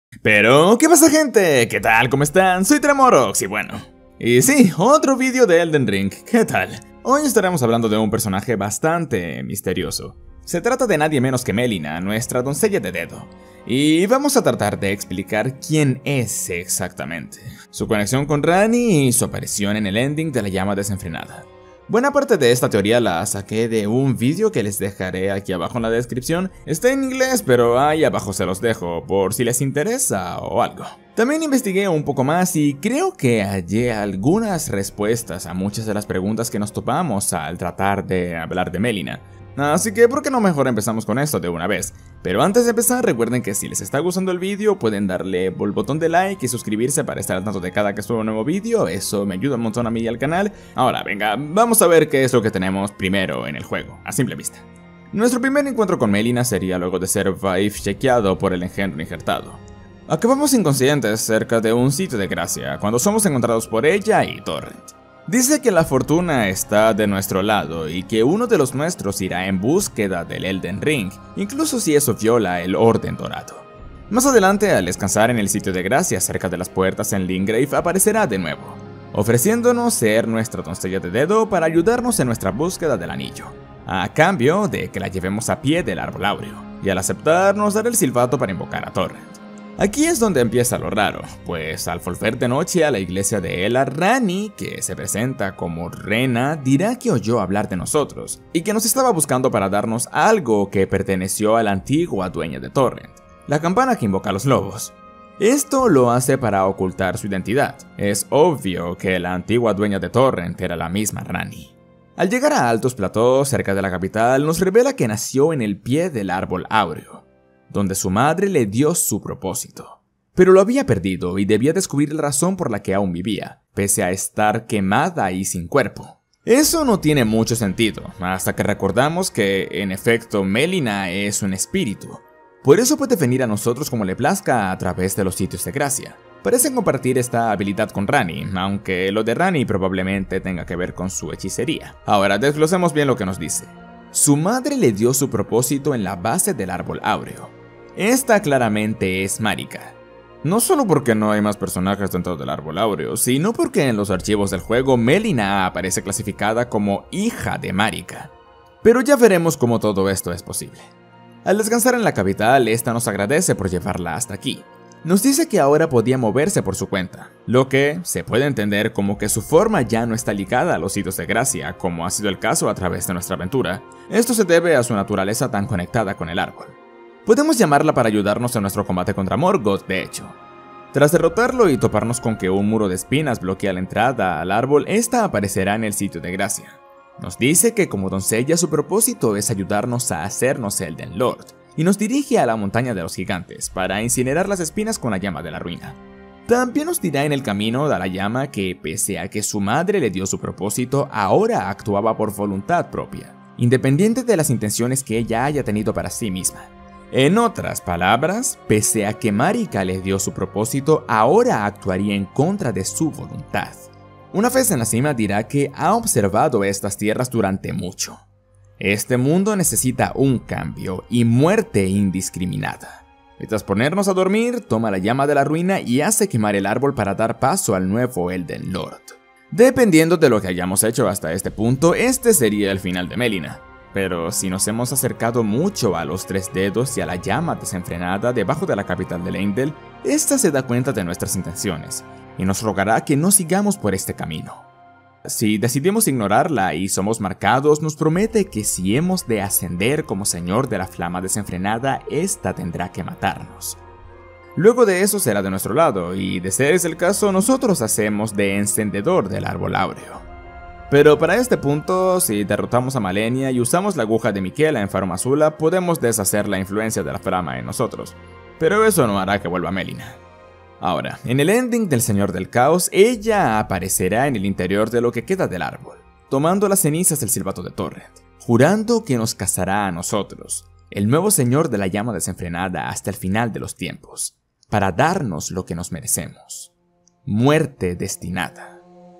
Pero, ¿qué pasa, gente? ¿Qué tal? ¿Cómo están? Soy Tremorox y bueno. Y sí, otro vídeo de Elden Ring. ¿Qué tal? Hoy estaremos hablando de un personaje bastante misterioso. Se trata de nadie menos que Melina, nuestra doncella de dedo. Y vamos a tratar de explicar quién es exactamente, su conexión con Ranni y su aparición en el ending de la llama desenfrenada. Buena parte de esta teoría la saqué de un vídeo que les dejaré aquí abajo en la descripción. Está en inglés, pero ahí abajo se los dejo por si les interesa o algo. También investigué un poco más y creo que hallé algunas respuestas a muchas de las preguntas que nos topamos al tratar de hablar de Melina. Así que, ¿por qué no mejor empezamos con esto de una vez? Pero antes de empezar, recuerden que si les está gustando el vídeo, pueden darle el botón de like y suscribirse para estar al tanto de cada que suba un nuevo vídeo. Eso me ayuda un montón a mí y al canal. Ahora, venga, vamos a ver qué es lo que tenemos primero en el juego, a simple vista. Nuestro primer encuentro con Melina sería luego de ser Vive chequeado por el engendro injertado. Acabamos inconscientes cerca de un sitio de gracia, cuando somos encontrados por ella y Torrent. Dice que la fortuna está de nuestro lado y que uno de los nuestros irá en búsqueda del Elden Ring, incluso si eso viola el orden dorado. Más adelante, al descansar en el sitio de gracia cerca de las puertas en Limgrave, aparecerá de nuevo, ofreciéndonos ser nuestra doncella de dedo para ayudarnos en nuestra búsqueda del anillo, a cambio de que la llevemos a pie del árbol áureo, y al aceptar nos dará el silbato para invocar a Torrent. Aquí es donde empieza lo raro, pues al volver de noche a la iglesia de Ela, Ranni, que se presenta como Rena, dirá que oyó hablar de nosotros, y que nos estaba buscando para darnos algo que perteneció a la antigua dueña de Torrent, la campana que invoca a los lobos. Esto lo hace para ocultar su identidad. Es obvio que la antigua dueña de Torrent era la misma Ranni. Al llegar a altos platós cerca de la capital, nos revela que nació en el pie del árbol áureo, donde su madre le dio su propósito. Pero lo había perdido y debía descubrir la razón por la que aún vivía, pese a estar quemada y sin cuerpo. Eso no tiene mucho sentido, hasta que recordamos que, en efecto, Melina es un espíritu. Por eso puede venir a nosotros como le plazca a través de los sitios de gracia. Parecen compartir esta habilidad con Ranni, aunque lo de Ranni probablemente tenga que ver con su hechicería. Ahora, desglosemos bien lo que nos dice. Su madre le dio su propósito en la base del árbol áureo. Esta claramente es Marika. No solo porque no hay más personajes dentro del árbol áureo, sino porque en los archivos del juego Melina aparece clasificada como hija de Marika. Pero ya veremos cómo todo esto es posible. Al descansar en la capital, esta nos agradece por llevarla hasta aquí. Nos dice que ahora podía moverse por su cuenta, lo que se puede entender como que su forma ya no está ligada a los sitios de gracia, como ha sido el caso a través de nuestra aventura. Esto se debe a su naturaleza tan conectada con el árbol. Podemos llamarla para ayudarnos en nuestro combate contra Morgoth, de hecho. Tras derrotarlo y toparnos con que un muro de espinas bloquea la entrada al árbol, esta aparecerá en el sitio de gracia. Nos dice que como doncella su propósito es ayudarnos a hacernos Elden Lord, y nos dirige a la montaña de los gigantes para incinerar las espinas con la llama de la ruina. También nos dirá en el camino de la llama que, pese a que su madre le dio su propósito, ahora actuaba por voluntad propia, independiente de las intenciones que ella haya tenido para sí misma. En otras palabras, pese a que Marika le dio su propósito, ahora actuaría en contra de su voluntad. Una vez en la cima dirá que ha observado estas tierras durante mucho. Este mundo necesita un cambio y muerte indiscriminada. Y tras ponernos a dormir, toma la llama de la ruina y hace quemar el árbol para dar paso al nuevo Elden Lord. Dependiendo de lo que hayamos hecho hasta este punto, este sería el final de Melina. Pero si nos hemos acercado mucho a los tres dedos y a la llama desenfrenada debajo de la capital de Leyndell, esta se da cuenta de nuestras intenciones y nos rogará que no sigamos por este camino. Si decidimos ignorarla y somos marcados, nos promete que si hemos de ascender como señor de la flama desenfrenada, esta tendrá que matarnos. Luego de eso será de nuestro lado y, de ser ese el caso, nosotros hacemos de encendedor del árbol áureo. Pero para este punto, si derrotamos a Malenia y usamos la aguja de Miquella en Faro Mazula, podemos deshacer la influencia de la flama en nosotros. Pero eso no hará que vuelva Melina. Ahora, en el ending del Señor del Caos, ella aparecerá en el interior de lo que queda del árbol, tomando las cenizas del silbato de Torrent, jurando que nos cazará a nosotros, el nuevo Señor de la llama desenfrenada hasta el final de los tiempos, para darnos lo que nos merecemos. Muerte destinada.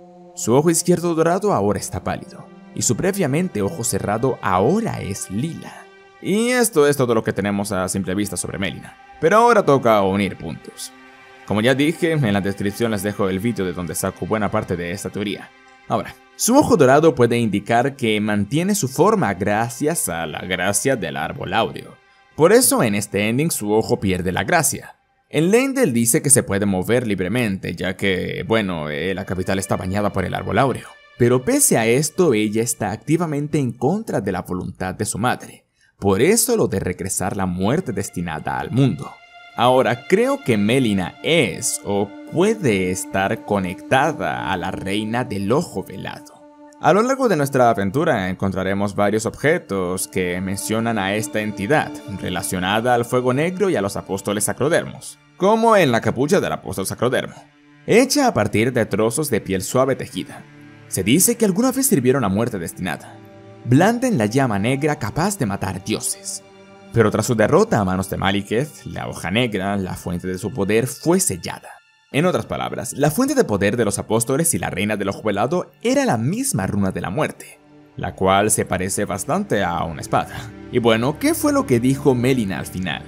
Su ojo izquierdo dorado ahora está pálido, y su previamente ojo cerrado ahora es lila. Y esto es todo lo que tenemos a simple vista sobre Melina. Pero ahora toca unir puntos. Como ya dije, en la descripción les dejo el vídeo de donde saco buena parte de esta teoría. Ahora, su ojo dorado puede indicar que mantiene su forma gracias a la gracia del árbol áureo. Por eso en este ending su ojo pierde la gracia. En Leyndell dice que se puede mover libremente, ya que, bueno, la capital está bañada por el árbol áureo. Pero pese a esto, ella está activamente en contra de la voluntad de su madre. Por eso lo de regresar la muerte destinada al mundo. Ahora, creo que Melina es o puede estar conectada a la reina del ojo velado. A lo largo de nuestra aventura encontraremos varios objetos que mencionan a esta entidad, relacionada al fuego negro y a los apóstoles sacrodermos, como en la capucha del apóstol sacrodermo, hecha a partir de trozos de piel suave tejida. Se dice que alguna vez sirvieron a muerte destinada. Blanden la llama negra capaz de matar dioses. Pero tras su derrota a manos de Maliketh, la hoja negra, la fuente de su poder, fue sellada. En otras palabras, la fuente de poder de los apóstoles y la reina del ojo velado era la misma runa de la muerte, la cual se parece bastante a una espada. Y bueno, ¿qué fue lo que dijo Melina al final?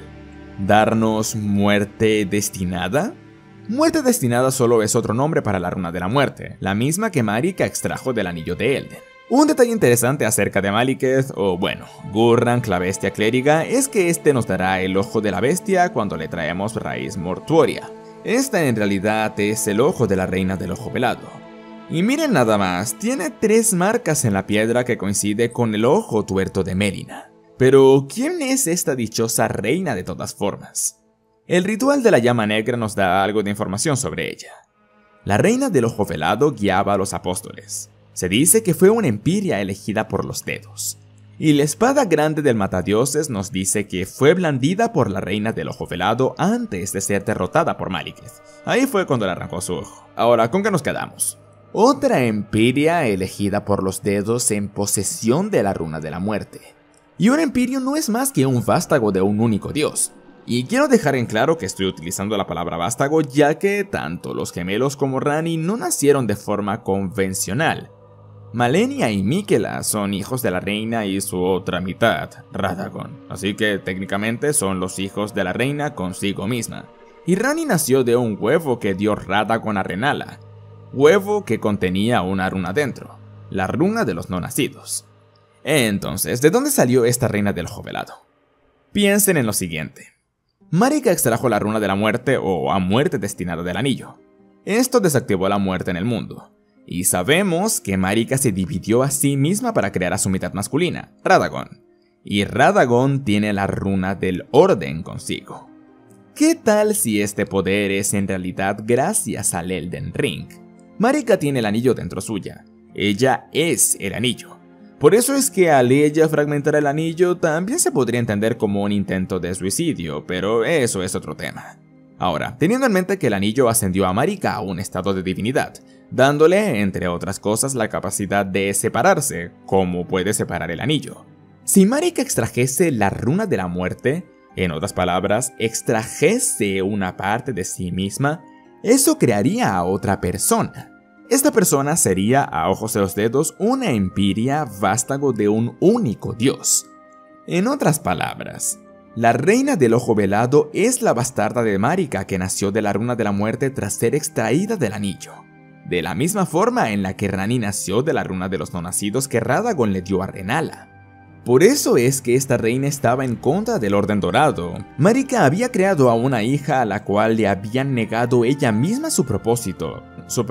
¿Darnos muerte destinada? Muerte destinada solo es otro nombre para la runa de la muerte, la misma que Marika extrajo del anillo de Elden. Un detalle interesante acerca de Maliketh, o bueno, Gurranq, la bestia clériga, es que este nos dará el ojo de la bestia cuando le traemos raíz mortuoria. Esta en realidad es el ojo de la reina del ojo velado. Y miren nada más, tiene 3 marcas en la piedra que coincide con el ojo tuerto de Melina. Pero, ¿quién es esta dichosa reina de todas formas? El ritual de la llama negra nos da algo de información sobre ella. La reina del ojo velado guiaba a los apóstoles. Se dice que fue una empiria elegida por los dedos. Y la espada grande del matadioses nos dice que fue blandida por la reina del ojo velado antes de ser derrotada por Maliketh. Ahí fue cuando le arrancó su ojo. Ahora, ¿con qué nos quedamos? Otra empiria elegida por los dedos en posesión de la runa de la muerte. Y un empirio no es más que un vástago de un único dios. Y quiero dejar en claro que estoy utilizando la palabra vástago ya que tanto los gemelos como Ranni no nacieron de forma convencional. Malenia y Miquella son hijos de la reina y su otra mitad, Radagon, así que técnicamente son los hijos de la reina consigo misma. Y Ranni nació de un huevo que dio Radagon a Renala, huevo que contenía una runa dentro, la runa de los no nacidos. Entonces, ¿de dónde salió esta reina del ojo velado? Piensen en lo siguiente. Marika extrajo la runa de la muerte o a muerte destinada del anillo. Esto desactivó la muerte en el mundo. Y sabemos que Marika se dividió a sí misma para crear a su mitad masculina, Radagon. Y Radagon tiene la runa del orden consigo. ¿Qué tal si este poder es en realidad gracias al Elden Ring? Marika tiene el anillo dentro suya. Ella es el anillo. Por eso es que al ella fragmentar el anillo también se podría entender como un intento de suicidio, pero eso es otro tema. Ahora, teniendo en mente que el anillo ascendió a Marika a un estado de divinidad, dándole, entre otras cosas, la capacidad de separarse, como puede separar el anillo. Si Marika extrajese la runa de la muerte, en otras palabras, extrajese una parte de sí misma, eso crearía a otra persona. Esta persona sería, a ojos de los dedos, una empiria vástago de un único dios. En otras palabras, la reina del ojo velado es la bastarda de Marika que nació de la runa de la muerte tras ser extraída del anillo. De la misma forma en la que Ranni nació de la runa de los no nacidos que Radagon le dio a Renala. Por eso es que esta reina estaba en contra del Orden Dorado. Marika había creado a una hija a la cual le habían negado ella misma su propósito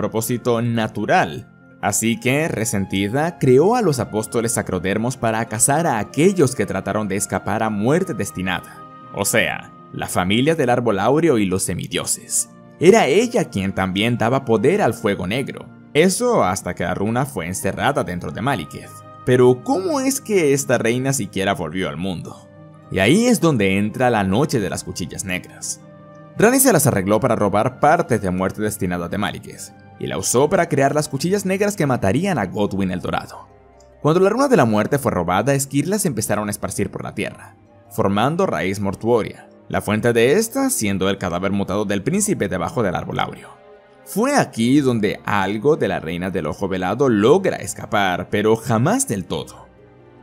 natural. Así que, resentida, creó a los apóstoles sacrodermos para cazar a aquellos que trataron de escapar a muerte destinada. O sea, la familia del árbol áureo y los semidioses. Era ella quien también daba poder al fuego negro. Eso hasta que la runa fue encerrada dentro de Maliketh. Pero ¿cómo es que esta reina siquiera volvió al mundo? Y ahí es donde entra la noche de las cuchillas negras. Ranni se las arregló para robar partes de muerte destinada de Maliketh, y la usó para crear las cuchillas negras que matarían a Godwyn el Dorado. Cuando la runa de la muerte fue robada, esquirlas empezaron a esparcir por la tierra, formando raíz mortuoria, la fuente de esta siendo el cadáver mutado del príncipe debajo del árbol áureo. Fue aquí donde algo de la reina del ojo velado logra escapar, pero jamás del todo.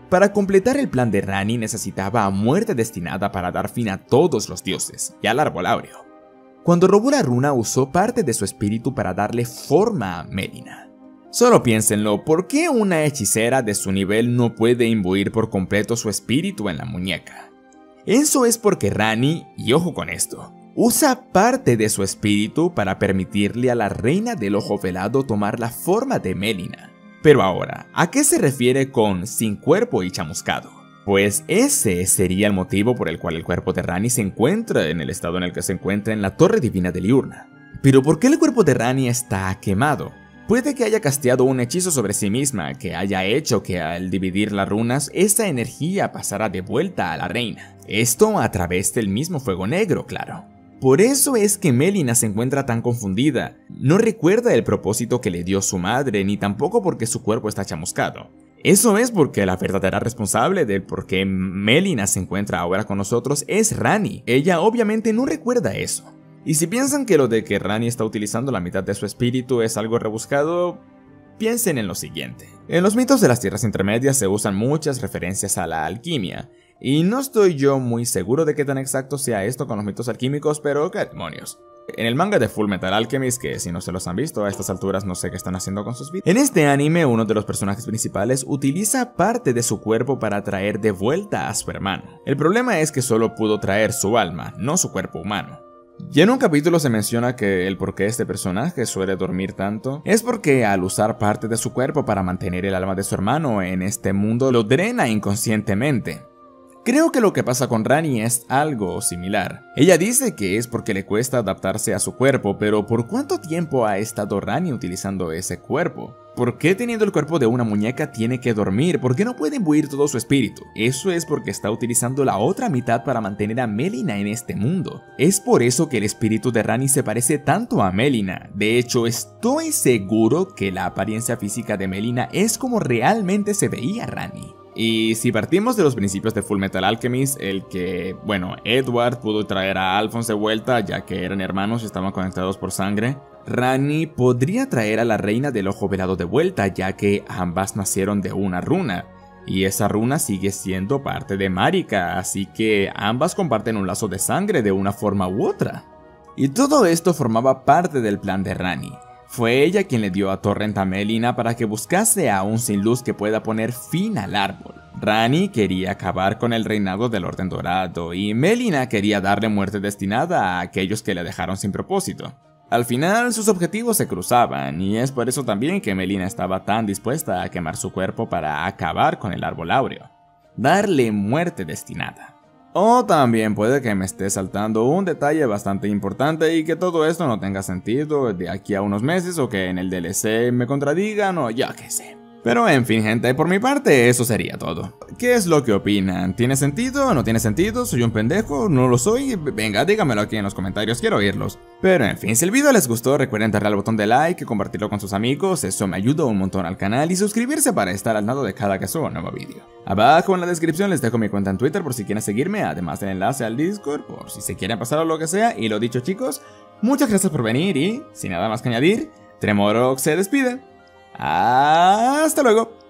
Para completar el plan de Rani necesitaba a muerte destinada para dar fin a todos los dioses y al árbol áureo. Cuando robó la runa usó parte de su espíritu para darle forma a Melina. Solo piénsenlo, ¿por qué una hechicera de su nivel no puede imbuir por completo su espíritu en la muñeca? Eso es porque Rani, y ojo con esto, usa parte de su espíritu para permitirle a la reina del ojo velado tomar la forma de Melina. Pero ahora, ¿a qué se refiere con sin cuerpo y chamuscado? Pues ese sería el motivo por el cual el cuerpo de Rani se encuentra en el estado en el que se encuentra en la Torre Divina de Liurna. Pero ¿por qué el cuerpo de Rani está quemado? Puede que haya casteado un hechizo sobre sí misma que haya hecho que al dividir las runas, esa energía pasara de vuelta a la reina. Esto a través del mismo fuego negro, claro. Por eso es que Melina se encuentra tan confundida. No recuerda el propósito que le dio su madre, ni tampoco porque su cuerpo está chamuscado. Eso es porque la verdadera responsable del por qué Melina se encuentra ahora con nosotros es Rani. Ella obviamente no recuerda eso. Y si piensan que lo de que Rani está utilizando la mitad de su espíritu es algo rebuscado, piensen en lo siguiente. En los mitos de las tierras intermedias se usan muchas referencias a la alquimia. Y no estoy yo muy seguro de qué tan exacto sea esto con los mitos alquímicos, pero qué demonios. En el manga de Full Metal Alchemist, que si no se los han visto a estas alturas no sé qué están haciendo con sus vidas. En este anime uno de los personajes principales utiliza parte de su cuerpo para traer de vuelta a su hermano. El problema es que solo pudo traer su alma, no su cuerpo humano. Y en un capítulo se menciona que el por qué este personaje suele dormir tanto es porque al usar parte de su cuerpo para mantener el alma de su hermano en este mundo lo drena inconscientemente. Creo que lo que pasa con Rani es algo similar. Ella dice que es porque le cuesta adaptarse a su cuerpo, pero ¿por cuánto tiempo ha estado Rani utilizando ese cuerpo? ¿Por qué teniendo el cuerpo de una muñeca tiene que dormir? ¿Por qué no puede imbuir todo su espíritu? Eso es porque está utilizando la otra mitad para mantener a Melina en este mundo. Es por eso que el espíritu de Rani se parece tanto a Melina. De hecho, estoy seguro que la apariencia física de Melina es como realmente se veía Rani. Y si partimos de los principios de Full Metal Alchemist, el que, Edward pudo traer a Alphonse de vuelta ya que eran hermanos y estaban conectados por sangre, Rani podría traer a la reina del ojo velado de vuelta ya que ambas nacieron de una runa. Y esa runa sigue siendo parte de Marika, así que ambas comparten un lazo de sangre de una forma u otra. Y todo esto formaba parte del plan de Rani. Fue ella quien le dio a Torrent a Melina para que buscase a un sin luz que pueda poner fin al árbol. Rani quería acabar con el reinado del Orden Dorado y Melina quería darle muerte destinada a aquellos que le dejaron sin propósito. Al final sus objetivos se cruzaban y es por eso también que Melina estaba tan dispuesta a quemar su cuerpo para acabar con el árbol áureo. Darle muerte destinada. O también puede que me esté saltando un detalle bastante importante y que todo esto no tenga sentido de aquí a unos meses o que en el DLC me contradigan o ya que sé. Pero en fin gente, por mi parte eso sería todo. ¿Qué es lo que opinan? ¿Tiene sentido? ¿No tiene sentido? ¿Soy un pendejo? ¿No lo soy? Venga, dígamelo aquí en los comentarios, quiero oírlos. Pero en fin, si el video les gustó recuerden darle al botón de like y compartirlo con sus amigos, eso me ayuda un montón al canal y suscribirse para estar al lado de cada que suba un nuevo video. Abajo en la descripción les dejo mi cuenta en Twitter por si quieren seguirme, además del enlace al Discord por si se quieren pasar o lo que sea. Y lo dicho chicos, muchas gracias por venir y, sin nada más que añadir, Tremorox se despide. ¡Hasta luego!